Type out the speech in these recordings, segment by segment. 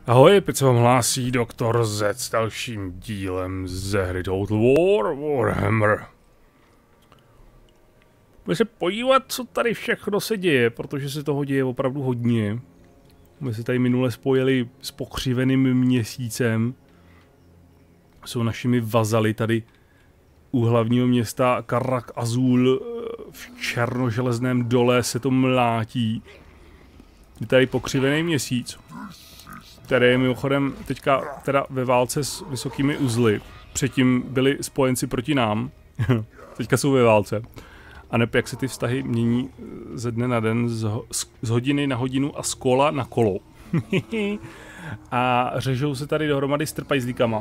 Ahoj, opět se vám hlásí Doktor Z s dalším dílem ze hry Total War Warhammer. Můžeme se podívat, co tady všechno se děje, protože se toho děje opravdu hodně. My se tady minule spojili s pokřiveným měsícem. Jsou našimi vazaly tady u hlavního města Karak Azul v černoželezném dole se to mlátí. Je tady pokřivený měsíc, který je mimochodem teďka teda ve válce s vysokými uzly. Předtím byli spojenci proti nám, teďka jsou ve válce. A neb jak se ty vztahy mění ze dne na den, z hodiny na hodinu a z kola na kolo. A řežou se tady dohromady s trpajzlíkama.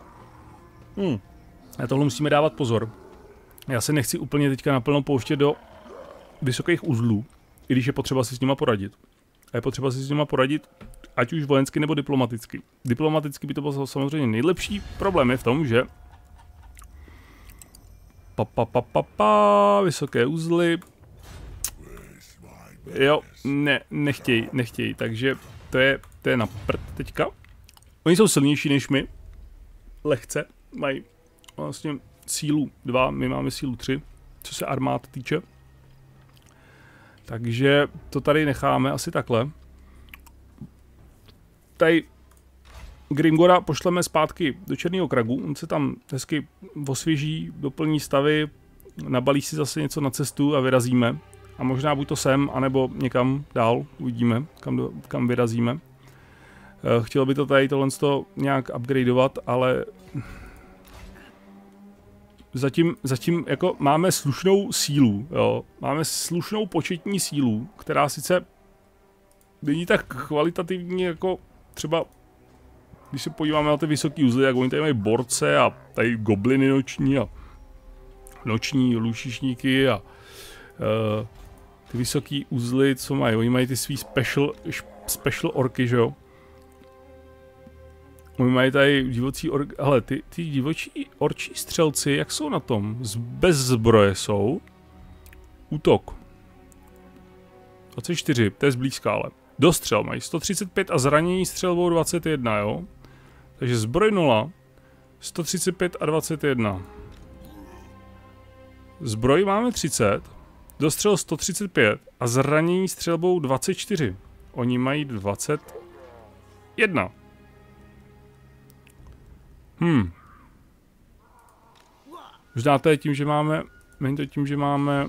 Na tohle musíme dávat pozor. Já se nechci úplně teďka naplno pouštět do vysokých uzlů, i když je potřeba si s nima poradit. A je potřeba si s nima poradit, ať už vojensky nebo diplomaticky. Diplomaticky by to bylo samozřejmě nejlepší. Problém je v tom, že vysoké uzly. Jo, nechtějí, takže to je na prd teďka. Oni jsou silnější než my. Lehce, mají vlastně sílu 2, my máme sílu 3, co se armád týče. Takže to tady necháme asi takhle. Tady Grimgora pošleme zpátky do Černého Kragu, on se tam hezky osvěží, doplní stavy, nabalí si zase něco na cestu a vyrazíme. A možná buď to sem, anebo někam dál, uvidíme, kam vyrazíme. Chtěl by to tady tohle nějak upgradeovat, ale zatím jako máme slušnou sílu, jo. Máme slušnou početní sílu, která sice není tak kvalitativní jako třeba, když se podíváme na ty vysoký uzly, jak oni tady mají borce a tady gobliny noční a noční lučišníky a ty vysoký uzly, co mají, oni mají ty svý special orky, že jo. Oni mají tady divocí orky, hele, ty divočí orčí střelci, jak jsou na tom? Bez zbroje jsou. Útok 24, to je zblízka, ale dostřel mají 135 a zranění střelbou 21, jo? Takže zbroj 0, 135 a 21. Zbroj máme 30, dostřel 135 a zranění střelbou 24. Oni mají 21. Možná to je tím, že máme... Není to tím, že máme...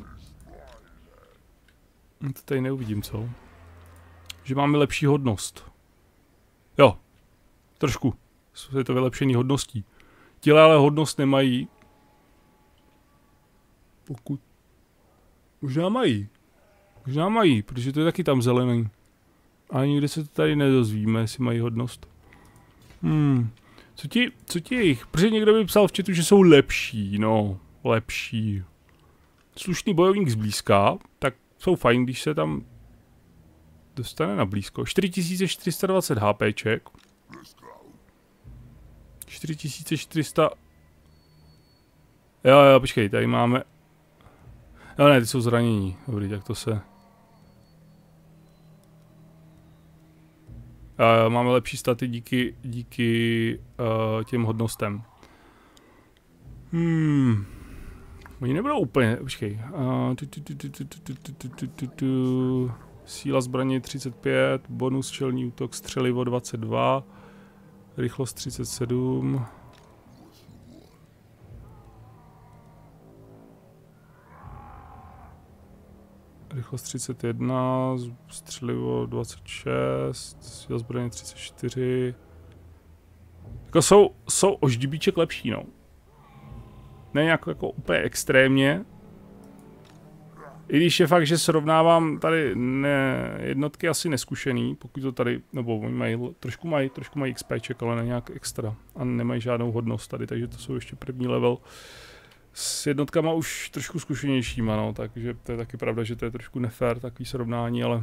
To tady neuvidím, co? Že máme lepší hodnost. Jo. Trošku. Je to vylepšený hodností. Těle ale hodnost nemají. Pokud... Možná mají, protože to je taky tam zelený. Ale nikdy se to tady nedozvíme, jestli mají hodnost. Co ti jejich? Protože někdo by psal v chatu, že jsou lepší, no. Lepší. Slušný bojovník zblízka, tak jsou fajn, když se tam dostane na blízko. 4420 HPček. 4400... Jo, počkej, tady máme... Jo, ne, ty jsou zranění. Dobrý, tak to se... Máme lepší staty díky těm hodnostem. Oni nebudou úplně... Počkej. Síla zbraně 35, bonus čelní útok, střelivo 22, rychlost 37. Rychlost 31, střelivo 26, síla zbraně 34. Jako jsou o ždibíček lepší, no. Ne nějak jako úplně extrémně. I když je fakt, že srovnávám tady jednotky asi neskušený, pokud to tady, nebo oni mají, trošku mají XPček, ale ne nějak extra. A nemají žádnou hodnost tady, takže to jsou ještě první level. S jednotkama už trošku zkušenějšíma, no, takže to je taky pravda, že to je trošku nefér takový srovnání, ale...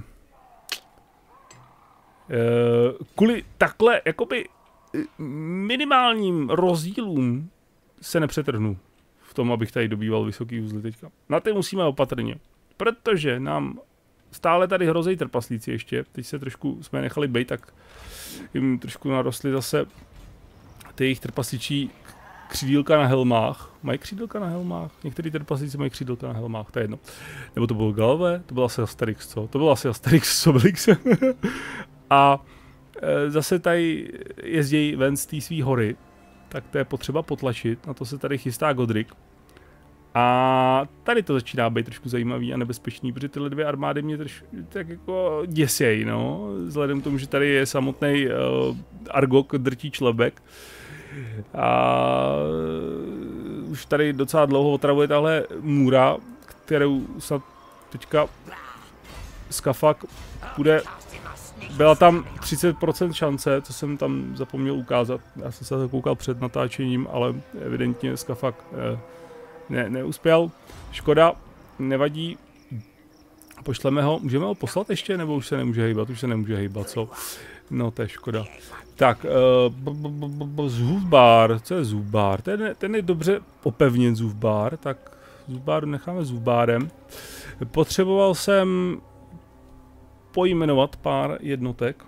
Kvůli takhle, jakoby, minimálním rozdílům se nepřetrhnu v tom, abych tady dobýval vysoký uzly teďka. Na ty musíme opatrně, protože nám stále tady hrozí trpaslíci ještě, teď se trošku jsme nechali bejt, tak jim trošku narostly zase ty jejich trpasličí křídílka na helmách. Mají křídílka na helmách? Některý trpasličí mají křídílka na helmách, to je jedno. Nebo to bylo Galové? To byl asi Asterix, co? To byl asi Asterix s Obelixem. A zase tady jezdí ven z té svý hory, tak to je potřeba potlačit, na to se tady chystá Godric. A tady to začíná být trošku zajímavý a nebezpečný, protože tyhle dvě armády mě trošku tak jako děsějí, no. Vzhledem k tomu, že tady je samotný Argok drtí člebek. A už tady docela dlouho otravuje tahle můra, kterou snad teďka Skafak bude. Byla tam 30% šance, co jsem tam zapomněl ukázat. Já jsem se to koukal před natáčením, ale evidentně Skafak neuspěl. Škoda, nevadí. Pošleme ho. Můžeme ho poslat ještě, nebo už se nemůže hejbat? Už se nemůže hejbat, co? No, to je škoda. Tak, Zhufbar, co je Zhufbar? Ten je dobře opevněn Zhufbar, tak Zhufbar necháme Zhufbárem. Potřeboval jsem pojmenovat pár jednotek.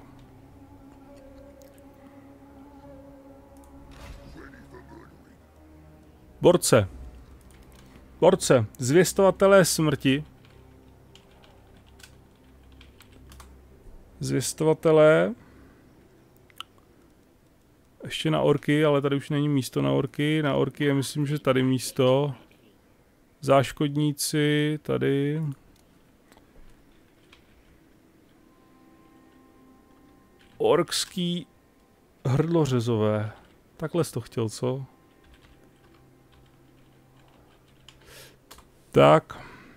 Borce. Borce, zvěstovatelé smrti. Zvěstovatelé. Ještě na orky, ale tady už není místo na orky. Na orky je, myslím, že tady místo. Záškodníci, tady. Orkský hrdlořezové. Takhle jsi to chtěl, co? Tak.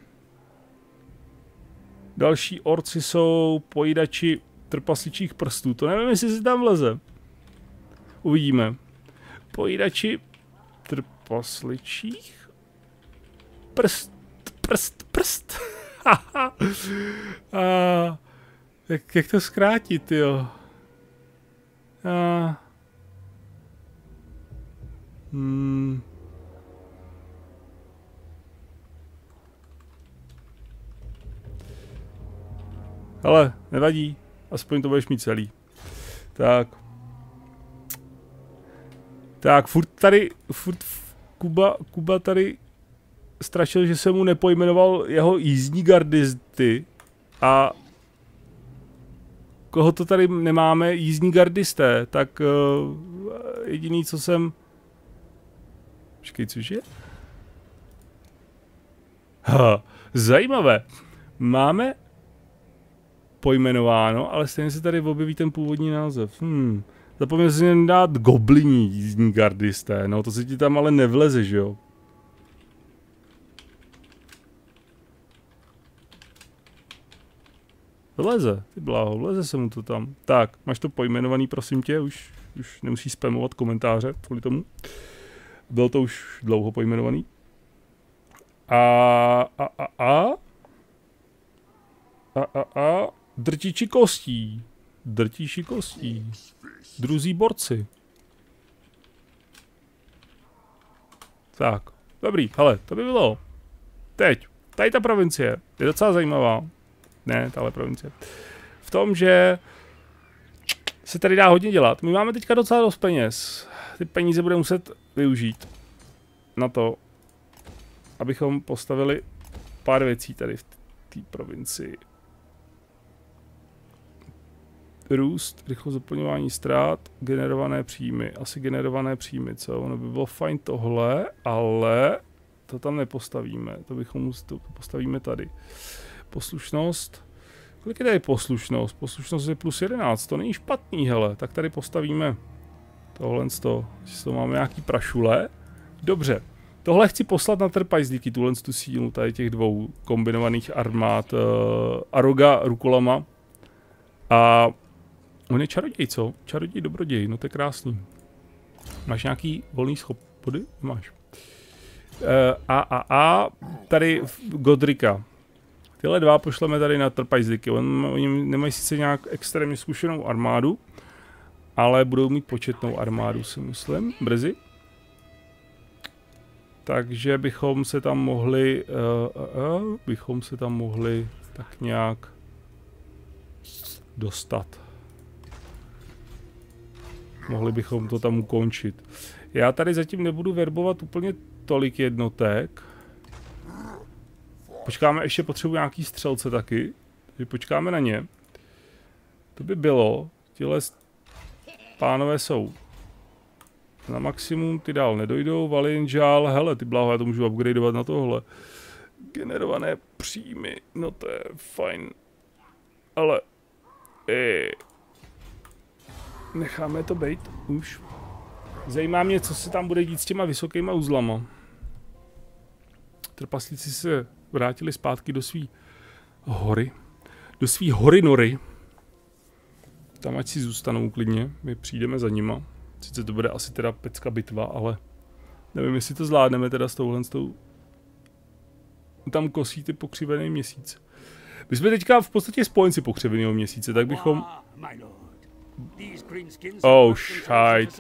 Další orci jsou pojídači trpasličích prstů. To nevím, jestli si tam vleze. Uvidíme. Pojídači trpasličích prst. Jak to zkrátit, jo? Ale nevadí, aspoň to budeš mít celý. Tak, furt Kuba tady strašil, že se mu nepojmenoval jeho jízdní gardisty a koho to tady nemáme, jízdní gardisté, tak jediný, co jsem... Počkej, cože? Zajímavé. Máme pojmenováno, ale stejně se tady objeví ten původní název. Zapomněl jsem dát gobliní jízdní gardisté, no to se ti tam ale nevleze, že jo? Vleze, ty bláho, vleze se mu to tam. Tak, máš to pojmenovaný, prosím tě, už nemusíš spamovat komentáře kvůli tomu. Bylo to už dlouho pojmenovaný. Drtiči kostí. Drtíši kostí. Druzí borci. Tak, dobrý, hele, to by bylo. Teď, tady ta provincie je docela zajímavá. Ne, tahle provincie. V tom, že se tady dá hodně dělat. My máme teďka docela dost peněz. Ty peníze budeme muset využít na to, abychom postavili pár věcí tady v té provincii. Růst, rychlost zaplňování ztrát, generované příjmy. Asi generované příjmy, co? Ono by bylo fajn tohle, ale to tam nepostavíme. To postavíme tady. Poslušnost. Kolik je tady poslušnost? Poslušnost je +11, to není špatný, hele. Tak tady postavíme tohle z toho. Jestli to máme nějaký prašule. Dobře. Tohle chci poslat na trpajzlíky, tu sílu tady těch dvou kombinovaných armád. Aroga rukolama. A on je čaroděj, co? Čaroděj, dobroděj, no to je krásný. Máš nějaký volný schopody? Máš. Tady Godrika. Tyhle dva pošleme tady na trpajzlíky. Oni nemají sice nějak extrémně zkušenou armádu, ale budou mít početnou armádu, si myslím, brzy. Takže bychom se tam mohli tak nějak dostat. Mohli bychom to tam ukončit. Já tady zatím nebudu verbovat úplně tolik jednotek. Počkáme, ještě potřebuji nějaký střelce taky. Takže počkáme na ně. To by bylo. Tihle pánové jsou na maximum, ty dál nedojdou. Valinžál, hele, ty bláho, já to můžu upgradeovat na tohle. Generované příjmy, no to je fajn. Ale necháme to bejt už. Zajímá mě, co se tam bude dít s těma vysokýma uzlama. Trpaslíci se vrátili zpátky do svý hory. Do svý hory nory. Tam ať si zůstanou klidně, my přijdeme za nima. Sice to bude asi teda pecka bitva, ale nevím, jestli to zvládneme teda s touhle. Tam kosí ty pokřivený měsíc. My jsme teďka v podstatě spojenci pokřiveného měsíce, tak bychom... Oh, shit.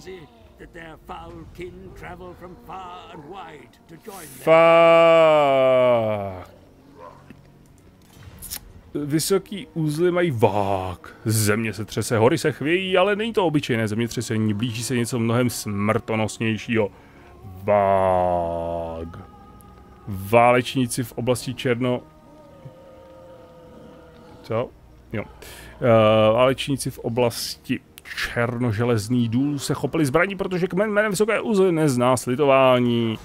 Fuck. Vysoký uzly mají vák. Země se třese, hory se chvějí, ale není to obyčejné zemětřesení. Blíží se něco mnohem smrtonosnějšího. Vák. Válečníci v oblasti Černo... Co? Jo. Válečníci v oblasti Černoželezný důl se chopili zbraní, protože kmen jménem Vysoké uzly nezná slitování.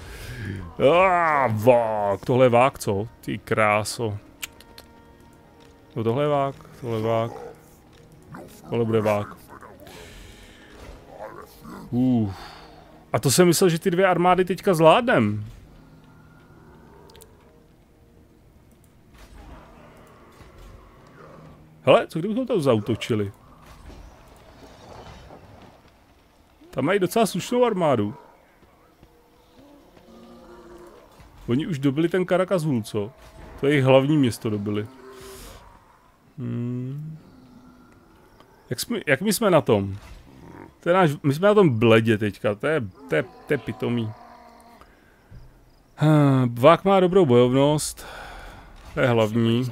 Vák. Tohle je vák, co? Ty kráso. No tohle je vák, tohle je vák. Tohle bude vák. A to jsem myslel, že ty dvě armády teďka zvládnem. Hele, co kdybychom to zautočili? Tam mají docela slušnou armádu. Oni už dobili ten Karakazhul, co? To je jejich hlavní město dobili. Jak my jsme na tom? To je my jsme na tom bledě teďka, to je pitomý. Vák má dobrou bojovnost. To je hlavní.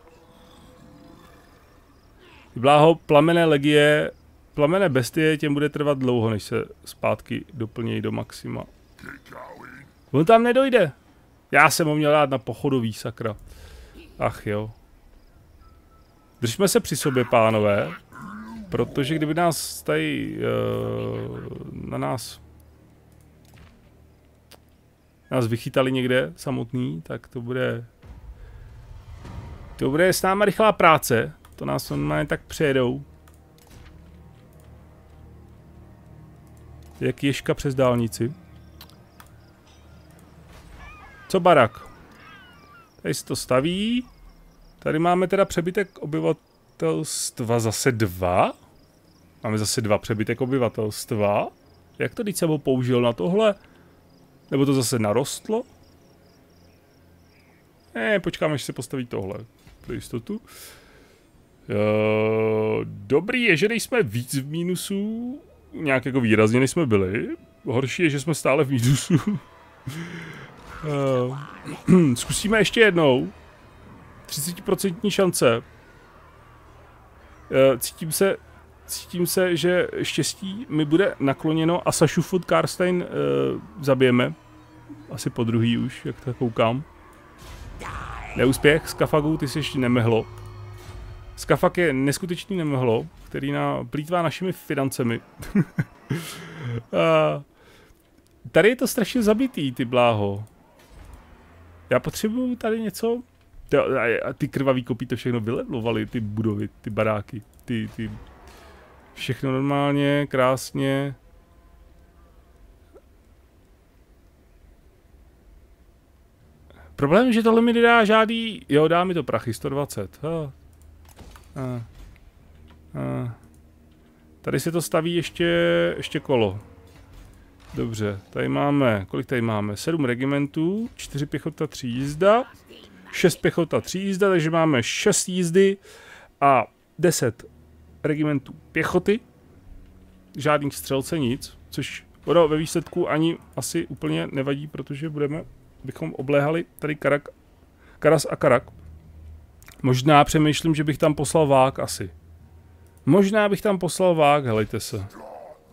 Bláho, plamenné legie, plamenné bestie, těm bude trvat dlouho, než se zpátky doplnějí do maxima. On tam nedojde. Já jsem ho měl dát na pochodový, sakra. Ach jo. Držme se při sobě, pánové, protože kdyby nás tady na nás vychytali někde samotný, tak to bude s náma rychlá práce. To nás normálně tak přejedou. Jak ježka přes dálnici. Co barak? Tady se to staví. Tady máme teda přebytek obyvatelstva zase 2. Máme zase 2 přebytek obyvatelstva. Jak to teď jsem ho použil na tohle? Nebo to zase narostlo? Počkáme, až se postaví tohle. Pro jistotu. Dobrý je, že nejsme víc v mínusu. Nějak jako výrazně než jsme byli. Horší je, že jsme stále v mínusu. Zkusíme ještě jednou. 30% šance. Cítím se, že štěstí mi bude nakloněno a Sashufud Karstein zabijeme. Asi po druhý už, jak to koukám. Neúspěch, Skafagu, ty jsi ještě nemehlo. Skafak je neskutečný nemehlo, který plýtvá našimi financemi. Tady je to strašně zabitý, ty bláho. Já potřebuju tady něco. Ty krvavý kopí to všechno vylevlovaly, ty budovy, ty baráky. Ty všechno normálně, krásně. Problém je, že tohle mi nedá žádný... Jo, dá mi to prachy, 120. Tady se to staví ještě kolo. Dobře, tady máme, kolik tady máme? 7 regimentů, 4 pěchota, 3 jízda, 6 pěchota, 3 jízda, takže máme 6 jízdy a 10 regimentů pěchoty. Žádný střelce, nic, což ve výsledku ani asi úplně nevadí, protože bychom obléhali tady Karas a Karak. Možná přemýšlím, že bych tam poslal vák asi. Možná bych tam poslal vák, helejte se.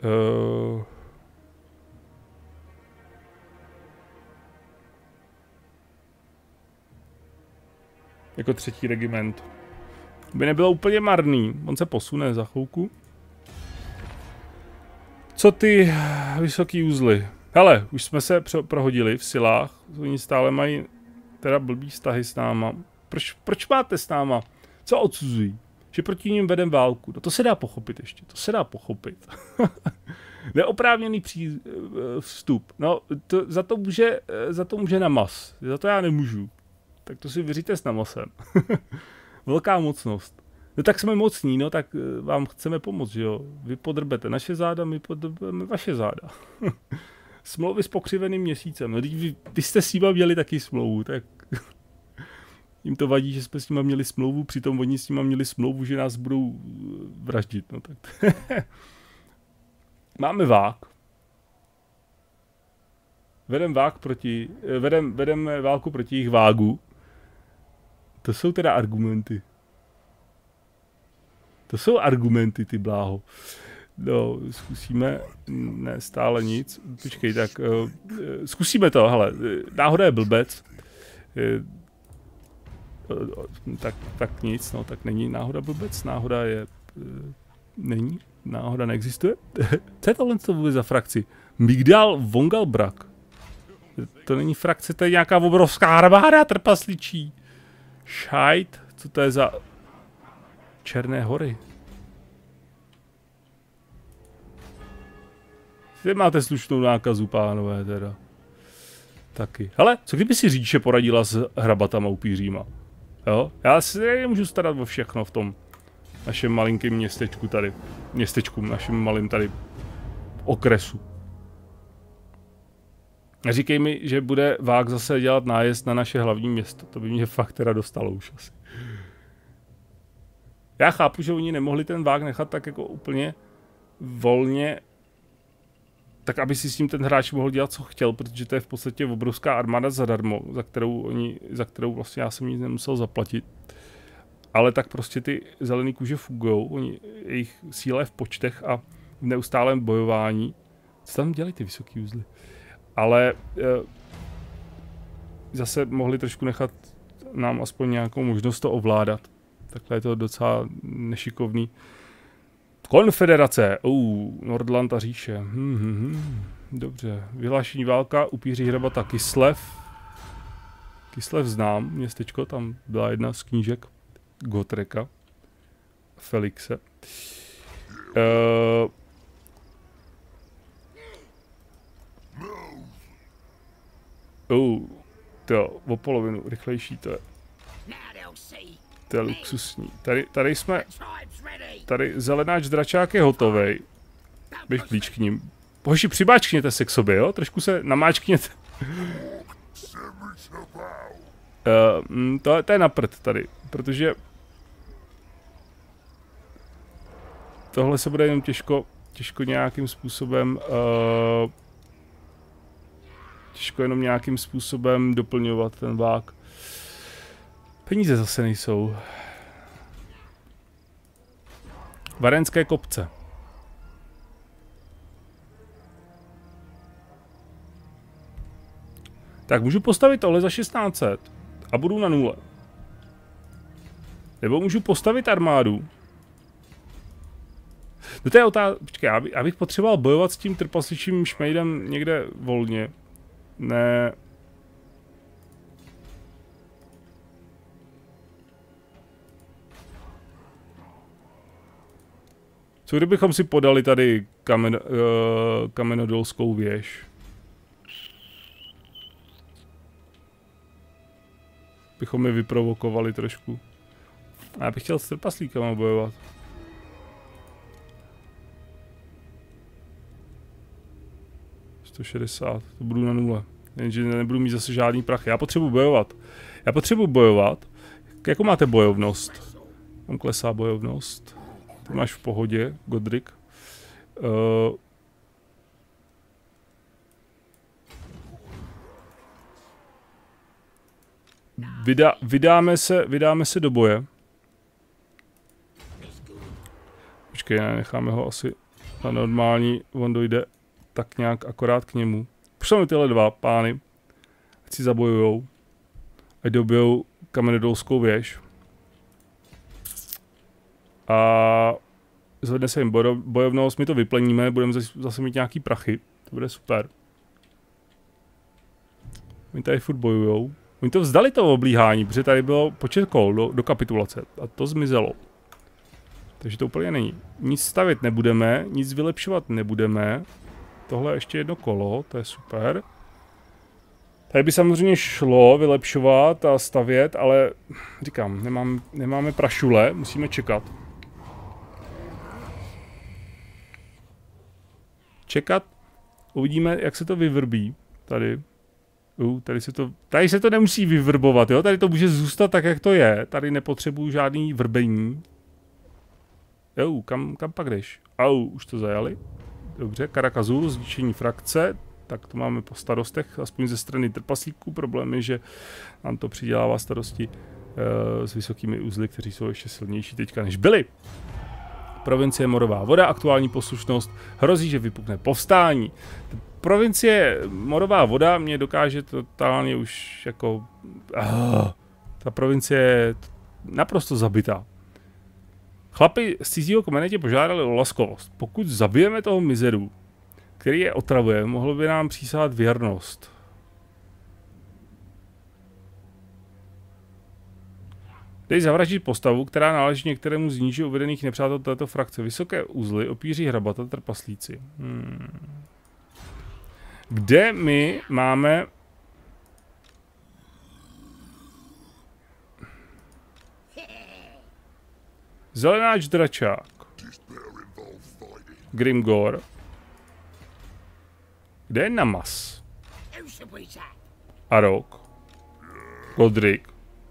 Jako 3. regiment. By nebylo úplně marný. On se posune za chvilku. Co ty vysoký uzly? Hele, už jsme se prohodili v silách. Oni stále mají teda blbý vztahy s náma. Proč máte s náma? Co odsuzují? Že proti nim vedem válku. No to se dá pochopit ještě. To se dá pochopit. Neoprávněný vstup. No, za to může Namas. Za to já nemůžu. Tak to si vyříte s Namasem. Velká mocnost. No tak jsme mocní, no tak vám chceme pomoct, že jo. Vy podrbete naše záda, my podrbeme vaše záda. Smlouvy s pokřiveným měsícem. No vy jste s nima měli taky smlouvu, tak jim to vadí, že jsme s nima měli smlouvu, přitom oni s nima měli smlouvu, že nás budou vraždit, no tak. Máme vák. Vedeme válku proti jejich vágu. To jsou teda argumenty. To jsou argumenty, ty bláho. No, zkusíme, ne, stále nic. Počkej, tak zkusíme to, hele, náhoda je blbec. Tak nic, no, tak není náhoda blbec, náhoda je, není, náhoda neexistuje. Co je tohle vůbec za frakci? Migdal Vongalbrak. To není frakce, to je nějaká obrovská armáda trpasličí. Šajt, co to je za Černé hory? Vy máte slušnou nákazu, pánové, teda. Taky. Hele, co kdyby si Říče poradila s hrabatama upíříma? Jo? Já si nemůžu starat o všechno v tom našem malinkém městečku tady. Našem malým tady okresu. Říkej mi, že bude Vák zase dělat nájezd na naše hlavní město. To by mě fakt teda dostalo už asi. Já chápu, že oni nemohli ten Vák nechat tak jako úplně volně, tak aby si s tím ten hráč mohl dělat, co chtěl, protože to je v podstatě obrovská armáda zadarmo, za kterou vlastně já jsem nic nemusel zaplatit. Ale tak prostě ty zelený kůže fungujou, jejich síla je v počtech a v neustálém bojování. Co tam dělají ty vysoký uzly? Ale zase mohli trošku nechat nám aspoň nějakou možnost to ovládat. Takhle je to docela nešikovný. Konfederace. Nordland a říše. Dobře. Vyhlášení válka, upíří hrabata Kislev. Kislev znám, městečko, tam byla jedna z knížek Gotreka. Felixe. To o polovinu rychlejší to je. To je luxusní. Tady zelenáč dračák je hotovej. Běž blíž k ním. Hoši, přibáčkněte se k sobě, jo? Trošku se namáčkněte. To je na prd tady, protože tohle se bude jenom těžko nějakým způsobem těžko jenom nějakým způsobem doplňovat ten Vák. Peníze zase nejsou. Varenské kopce. Tak můžu postavit tohle za 1600 a budu na 0. Nebo můžu postavit armádu. No to je otázka. Počkej, já bych potřeboval bojovat s tím trpasličím šmejdem někde volně. Ne. Co kdybychom si podali tady kamenodolskou věž? Bychom je vyprovokovali trošku. A já bych chtěl s trpaslíkama bojovat. ...160, to budu na 0. Jenže nebudu mít zase žádný prachy. Já potřebuji bojovat. Jakou máte bojovnost? Tam klesá bojovnost. Ty máš v pohodě, Godric. Vydáme se do boje. Počkej, necháme ho asi A normální, on dojde tak nějak akorát k němu. Pošleme tyhle dva pány, ať si zabojujou. Ať dobijou kamenodolskou věž. A zvedne se jim bojovnost, my to vypleníme, budeme zase mít nějaký prachy. To bude super. Oni tady furt bojujou. Oni to vzdali to oblíhání, protože tady bylo počet kol do kapitulace a to zmizelo. Takže to úplně není. Nic stavět nebudeme, nic vylepšovat nebudeme. Tohle je ještě jedno kolo, to je super. Tady by samozřejmě šlo vylepšovat a stavět, ale říkám, nemáme prašule, musíme čekat. Čekat, uvidíme, jak se to vyvrbí. Tady. Tady se to nemusí vyvrbovat, jo? Tady to může zůstat tak, jak to je. Tady nepotřebuju žádný vrbení. Jo, kam pak jdeš? Au, už to zajali. Dobře, Karakazul, zvýšení frakce. Tak to máme po starostech, aspoň ze strany trpaslíků. Problém je, že nám to přidělává starosti s vysokými uzly, kteří jsou ještě silnější teďka, než byli. Provincie Morová voda, aktuální poslušnost, hrozí, že vypukne povstání. Provincie Morová voda mě dokáže totálně už jako... ta provincie je naprosto zabitá. Chlapi z cizího kmene tě požádali o laskovost. Pokud zabijeme toho mizeru, který je otravuje, mohlo by nám přísahat věrnost. Dej zavraždit postavu, která náleží některému z níže uvedených nepřátel této frakce. Vysoké uzly, opíří hrabata, trpaslíci. Kde my máme... Zelenáč dračák. Grimgor. Kde je Namas? Arok. Godric.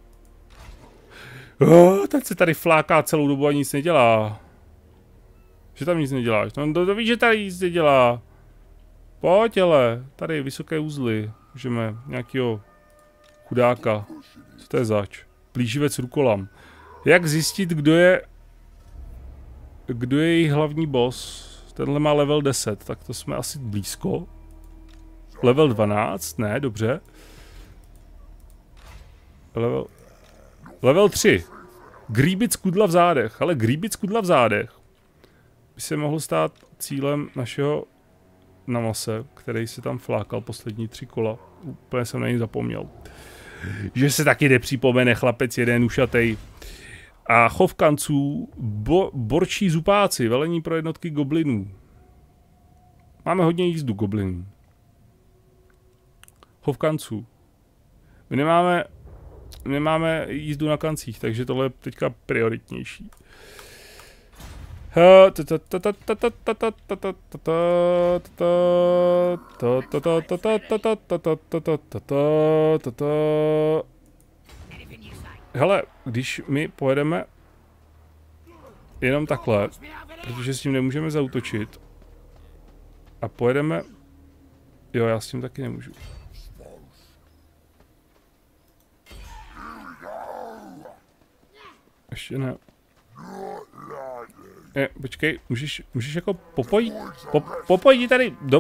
Teď se tady fláká celou dobu a nic nedělá. Že tam nic neděláš? No to víš, že tady nic nedělá. Pojď, ale. Tady vysoké uzly. Můžeme nějakýho chudáka. Co to je zač? Plíživec rukolam. Jak zjistit, kdo je jejich hlavní boss? Tenhle má level 10, tak to jsme asi blízko. Level 12? Ne, dobře. Level 3. Gríbic kudla v zádech. Ale Gríbic kudla v zádech by se mohl stát cílem našeho Namase, který se tam flákal poslední 3 kola. Úplně jsem na něj zapomněl. Že se taky nepřipomene chlapec jeden ušatej. A chov kanců, borčí zupáci, velení pro jednotky goblinů. Máme hodně jízdu goblinů. Chov kanců. My nemáme jízdu na kancích, takže tohle je teďka prioritnější. Hele, když my pojedeme jenom takhle, protože s tím nemůžeme zaútočit, a pojedeme... Jo, já s tím taky nemůžu. Ještě ne. Počkej, můžeš jako popojit tady do...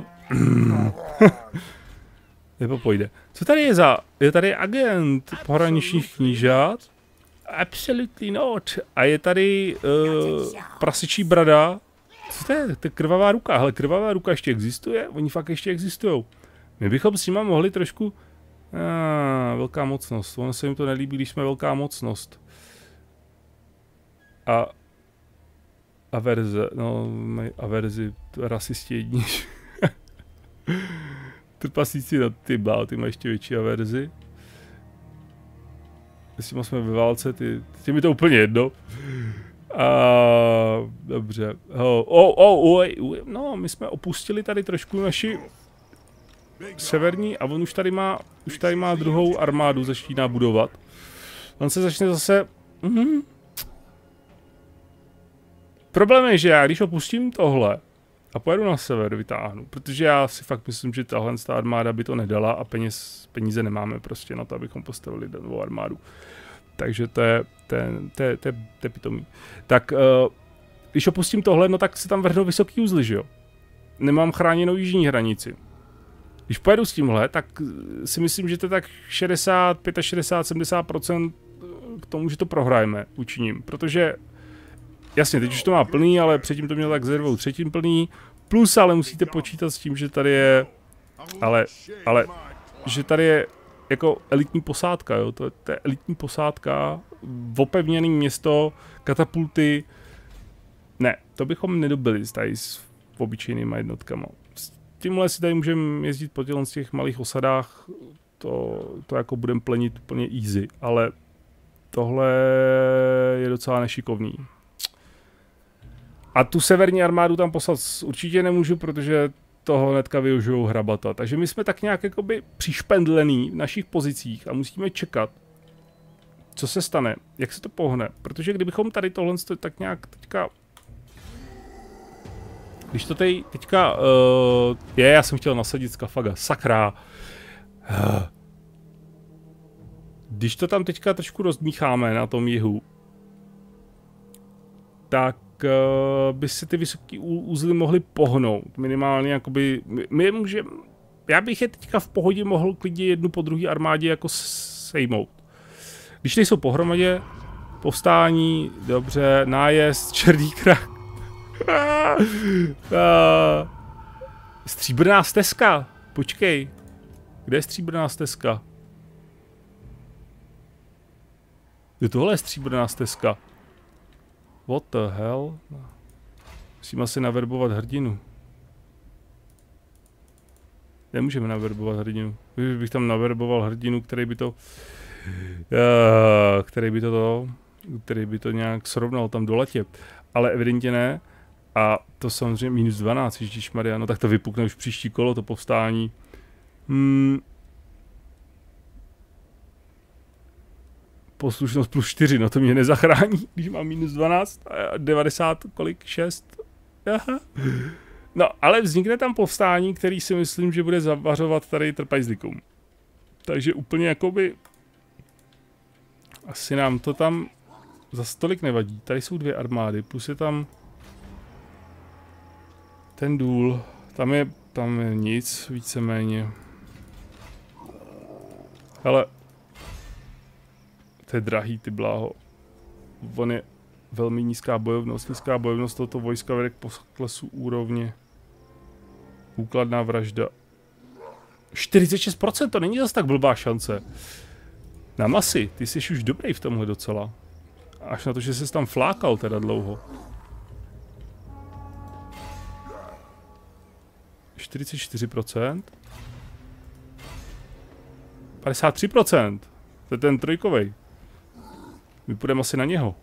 Nepopojde. Co tady je za... Je tady agent pohraničních knížat? Absolutely not. A je tady prasičí brada. Co to je? To je krvavá ruka. Hele, krvavá ruka ještě existuje? Oni fakt ještě existujou. My bychom s nima mohli trošku... velká mocnost. Ono se jim to nelíbí, když jsme velká mocnost. A... Averze. No, mají averzi. Rasisti jedni. Trpaslíci na ty mají ještě větší averzi. Jestli jsme ve válce, ty mi to úplně jedno. A dobře. No, my jsme opustili tady trošku naši severní a on už tady má druhou armádu, začíná budovat. On se začne zase... Problém je, že já když opustím tohle a pojedu na sever, vytáhnu, protože já si fakt myslím, že tahle armáda by to nedala a peníze nemáme prostě na to, abychom postavili novou armádu. Takže to je pitomý. Tak když opustím tohle, no tak se tam vrhnou vysoký uzly, že jo. Nemám chráněnou jižní hranici. Když pojedu s tímhle, tak si myslím, že to je tak 60, 65, 70% k tomu, že to prohrajeme učiním. Protože, jasně, teď už to má plný, ale předtím to mělo tak ze 2/3 plný. Plus ale musíte počítat s tím, že tady je, ale že tady je jako elitní posádka, jo. To je elitní posádka, opevněné město, katapulty. Ne, to bychom nedobili tady s obyčejnýma jednotkama. S tímhle si tady můžeme jezdit po těch malých osadách, to jako budeme plenit úplně easy, ale tohle je docela nešikovný. A tu severní armádu tam poslat určitě nemůžu, protože toho hnedka využijou hrabata. Takže my jsme tak nějak jakoby přišpendlený v našich pozicích a musíme čekat, co se stane, jak se to pohne. Protože kdybychom tady tohle tak nějak teďka... Když to tady teďka... já jsem chtěl nasadit Skafaga, sakra. Když to tam teďka trošku rozdmícháme na tom jihu, tak by se ty vysoké uzly mohly pohnout. Minimálně jakoby... My můžeme... Já bych je teďka v pohodě mohl klidně jednu po druhé armádě jako sejmout. Když nejsou pohromadě, povstání, dobře, nájezd, černý krach. Stříbrná stezka, počkej. Kde je stříbrná stezka? Jo, tohle je stříbrná stezka. What the hell? Musím asi naverbovat hrdinu. Nemůžeme naverbovat hrdinu. Když bych tam naverboval hrdinu, který by to nějak srovnal tam do letě. Ale evidentně ne. A to samozřejmě -12, ježišmarja, no tak to vypukne už příští kolo, to povstání. Poslušnost +4, no to mě nezachrání, když mám -12 a 90, kolik? 6? Aha. No, ale vznikne tam povstání, který si myslím, že bude zavařovat tady trpajzlíkům. Takže úplně jakoby... Asi nám to tam za stolik nevadí. Tady jsou 2 armády, plus je tam... Ten důl. Tam je nic, víceméně. Ale... To je drahý, ty bláho. On je velmi nízká bojovnost. Nízká bojovnost tohoto vojska vede k poklesu úrovně. Úkladná vražda. 46%, to není zase tak blbá šance. Na masy, ty jsi už dobrý v tomhle docela. Až na to, že jsi tam flákal teda dlouho. 44%. 53%. To je ten trojkovej. My půjdeme asi na něho.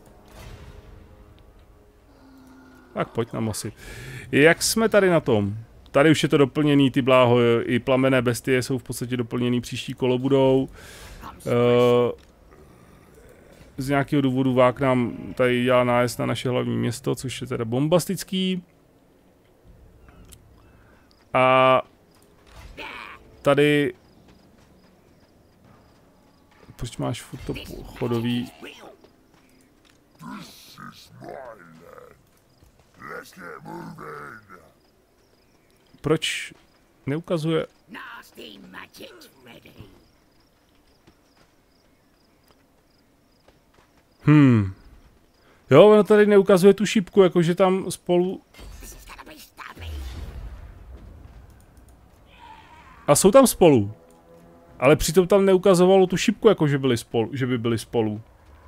Tak pojď na masy. Jak jsme tady na tom? Tady už je to doplněný, ty bláho, i plamenné bestie jsou v podstatě doplněný, příští kolo budou. Z nějakého důvodu Vák nám tady dělá nájezd na naše hlavní město, což je teda bombastický. A tady... Proč máš furt to chodový? Proč neukazuje? Jo, ono tady neukazuje tu šipku, jakože tam spolu... A jsou tam spolu. Ale přitom tam neukazovalo tu šipku, jako že by byli spolu.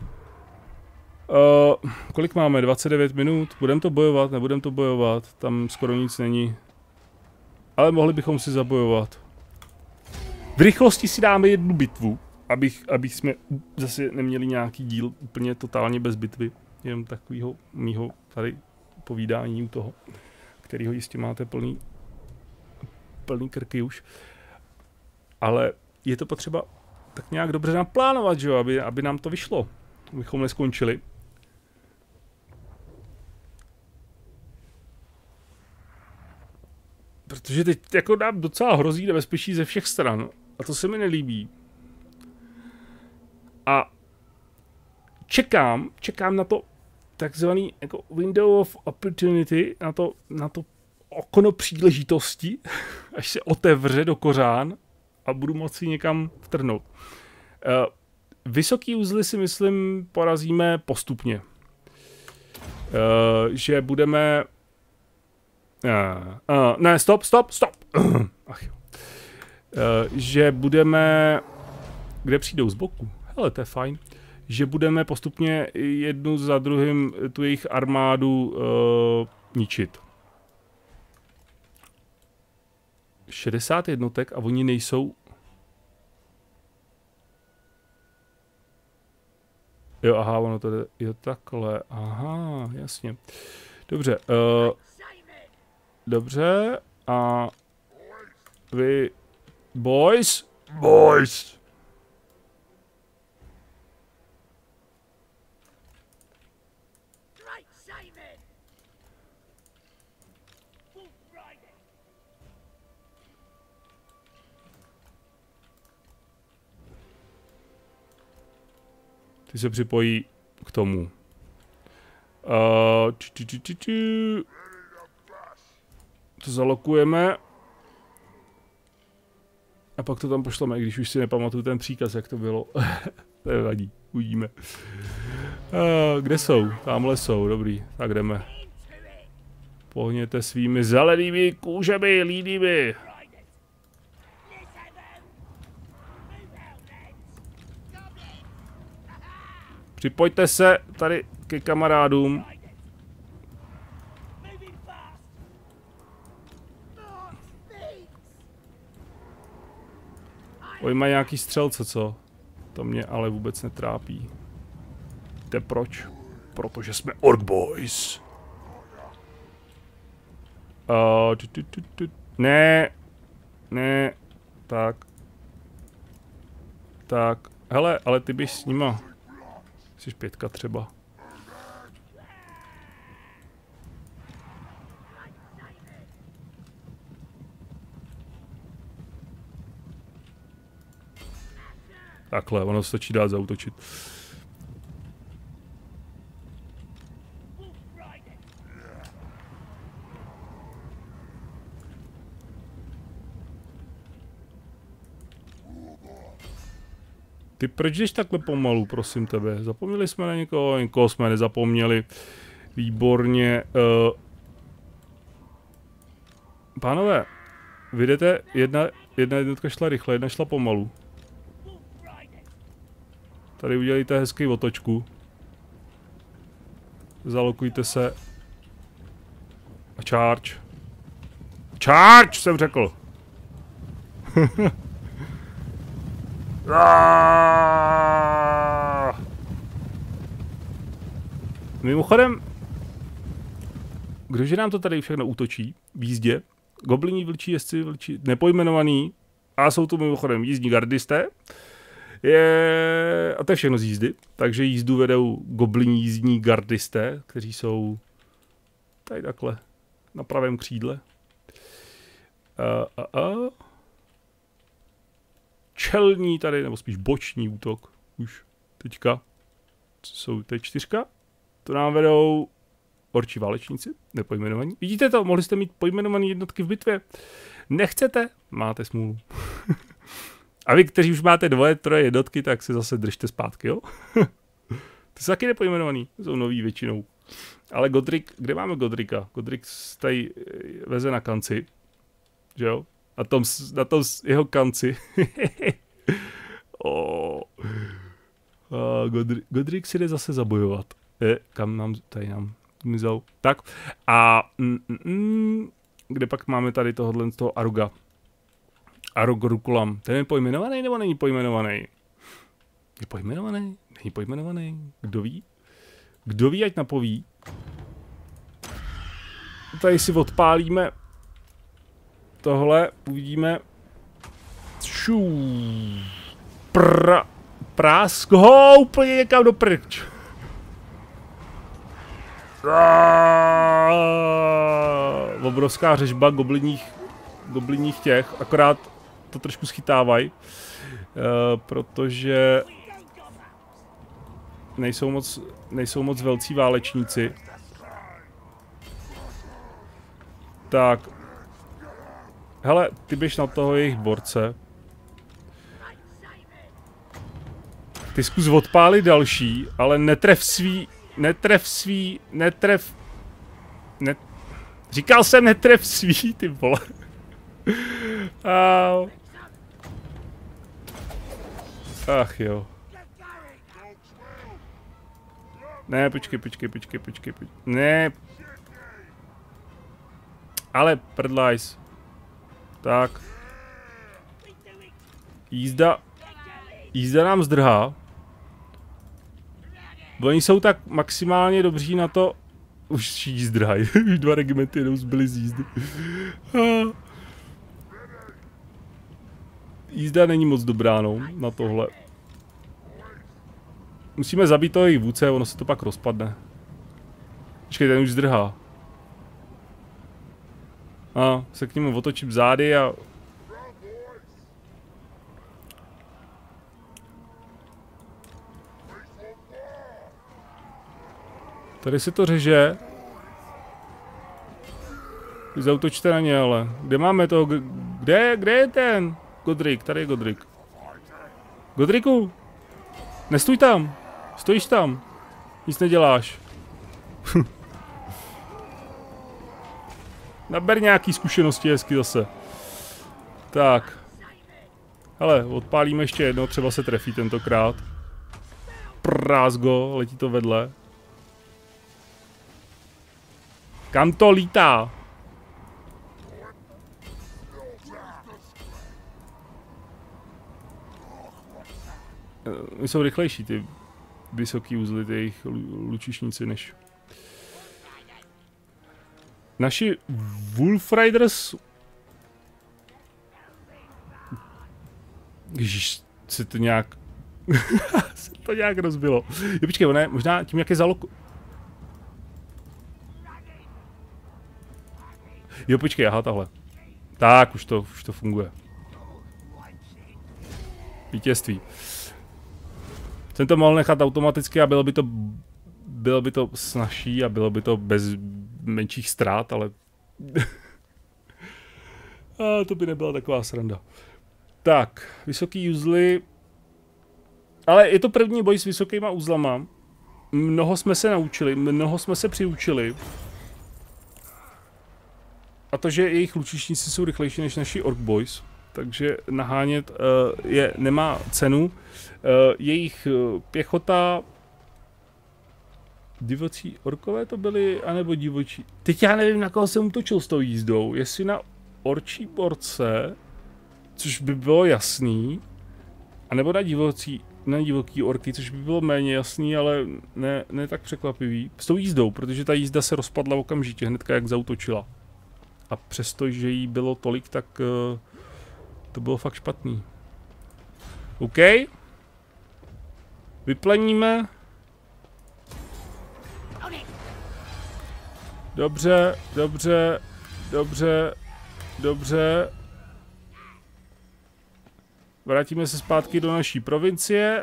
Kolik máme? 29 minut. Budeme to bojovat? Nebudeme to bojovat? Tam skoro nic není. Ale mohli bychom si zabojovat. V rychlosti si dáme jednu bitvu, abych jsme zase neměli nějaký díl úplně totálně bez bitvy. Jenom takovýho mýho tady povídání u toho, kterýho jistě máte plný krky už. Ale je to potřeba tak nějak dobře naplánovat, že jo, aby nám to vyšlo, abychom neskončili. Protože teď jako nám docela hrozí nebezpečí ze všech stran a to se mi nelíbí. A čekám na to takzvaný jako window of opportunity, na to okno příležitosti, až se otevře do kořán a budu moci někam vtrhnout. Vysoký uzly si myslím porazíme postupně. Že budeme... ne, stop! Ach jo. Že budeme... Kde přijdou z boku? Hele, to je fajn. Že budeme postupně jednu za druhým tu jejich armádu ničit. 60 jednotek a oni nejsou... Jo, aha, ono to je takhle. Aha, jasně. Dobře, dobře, a vy... Boys! Ty se připojí k tomu. To zalokujeme. A pak to tam pošleme, i když už si nepamatuju ten příkaz, jak to bylo. To je vadí, uvidíme. Kde jsou? Tamhle jsou, dobrý. Tak jdeme. Pohněte svými zelenými kůžemi, línými. Připojte se tady ke kamarádům. Oni mají nějaký střelce, co? To mě ale vůbec netrápí. Víte proč? Protože jsme Orc Boys. Ne. Tak. Hele, ale ty bys s nima. Jsi 5 třeba. Takhle, ono stačí dát zaútočit. Ty proč jdeš takhle pomalu, prosím tebe? Zapomněli jsme na někoho? Někoho jsme nezapomněli. Výborně. Pánové, vy jdete, jedna jednotka šla rychle, jedna šla pomalu. Tady udělejte hezký otočku. Zalokujte se. A charge. Charge, jsem řekl. Mimochodem, kdože nám to tady všechno útočí v jízdě? Gobliní, vlčí, jezdci, vlčí, nepojmenovaný. A jsou tu mimochodem jízdní gardisté. A to je všechno z jízdy. Takže jízdu vedou gobliní jízdní gardisté, kteří jsou tady takhle na pravém křídle. Čelní tady, nebo spíš boční útok. Už teďka. Jsou tady 4. To nám vedou orčí válečníci, nepojmenovaní. Vidíte to? Mohli jste mít pojmenované jednotky v bitvě. Nechcete? Máte smůlu. A vy, kteří už máte 2, 3 jednotky, tak se zase držte zpátky, jo? Ty jsou taky nepojmenovaný, jsou nový většinou. Ale Godric, kde máme Godrika? Godric tady veze na kanci, že jo? Na tom jeho kanci. Godric si jde zase zabojovat. Kam nám, tady nám zmizou. Tak, a kde pak máme tady tohohle z toho Aruga? Arug Rukulam. Ten je pojmenovaný nebo není pojmenovaný? Je pojmenovaný? Není pojmenovaný? Kdo ví? Kdo ví, ať napoví. Tady si odpálíme tohle, uvidíme. Prásk ho úplně někam do pryč. Obrovská řežba goblinních těch, akorát to trošku schytávají, protože nejsou moc velcí válečníci. Tak. Hele, ty běž na toho jejich borce. Ty zkus odpálit další, ale Říkal jsem netref svý, ty vole. Ach jo. Ne, počkej. Ne. Ale prdlajs. Tak. Jízda nám zdrhá. Oni jsou tak maximálně dobří na to. Už zdrhají. Už 2 regimenty jenom zbyly z jízdy. Jízda není moc dobrá, no, na tohle. Musíme zabít toho jejich vůdce, ono se to pak rozpadne. Počkej, ten už zdrhá. A se k němu otočím zády a... Tady se to řeže. Zautočte na ně, ale. Kde máme toho? Kde je ten? Godric, tady je Godric. Godriku! Nestůj tam! Stojíš tam! Nic neděláš. Naber nějaký zkušenosti hezky zase. Tak. Hele, odpálíme ještě jedno, třeba se trefí tentokrát. Prázgo, letí to vedle. Kam to lítá? Jsou rychlejší ty vysoký uzly, ty jejich lučišníci než... Naši Wolf Riders... Ježiš, se to nějak... se to nějak rozbilo. Jo, počkej, ono je možná tím, jak je zalok... Jo, počkej, aha, tahle. Tak, už to funguje. Vítězství. Jsem to mohl nechat automaticky a bylo by to snazší a bylo by to bez menších ztrát, ale... a to by nebyla taková sranda. Tak, vysoký uzly... Ale je to první boj s vysokýma uzlama. Mnoho jsme se naučili, mnoho jsme se přiučili. A to, že jejich lučišníci jsou rychlejší než naši orc boys. Takže nahánět je nemá cenu. Jejich pěchota... Divocí orkové to byly, anebo divočí? Teď já nevím, na koho jsem útočil s tou jízdou. Jestli na orčí borce, což by bylo jasný, anebo na divoký orky, což by bylo méně jasný, ale ne tak překvapivý. S tou jízdou, protože ta jízda se rozpadla okamžitě, hnedka jak zautočila. A přesto, že jí bylo tolik, tak to bylo fakt špatný. OK. Vypleníme. Dobře. Vrátíme se zpátky do naší provincie.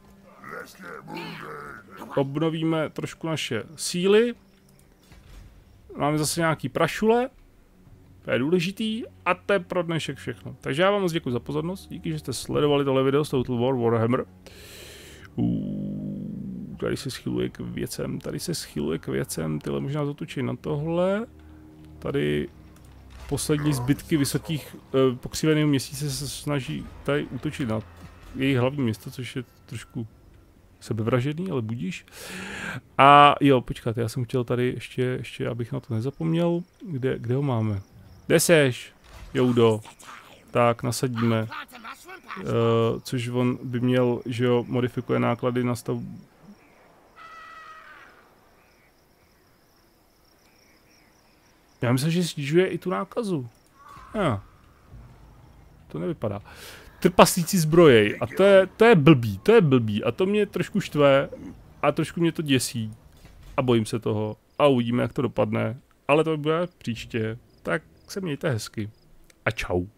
Obnovíme trošku naše síly. Máme zase nějaký prašule. To je důležitý a to je pro dnešek všechno. Takže já vám moc děkuji za pozornost. Díky, že jste sledovali tohle video z Total War Warhammer. Tady se schyluje k věcem. Tyhle možná zatočí na tohle. Tady poslední zbytky vysokých pokřiveného měsíce se snaží tady útočit na jejich hlavní město, což je trošku sebevražedný, ale budíš. A jo, počkat, já jsem chtěl tady ještě abych na to nezapomněl. Kde ho máme? Kde seš, Joudo? Tak, nasadíme. Což on by měl, že jo, modifikuje náklady na stav... Já myslím, že snižuje i tu nákazu. To nevypadá. Trpaslíci zbrojej. A to je blbý. A to mě trošku štve. A trošku mě to děsí. A bojím se toho. A uvidíme, jak to dopadne. Ale to bude příště. Tak se mějte hezky. A čau.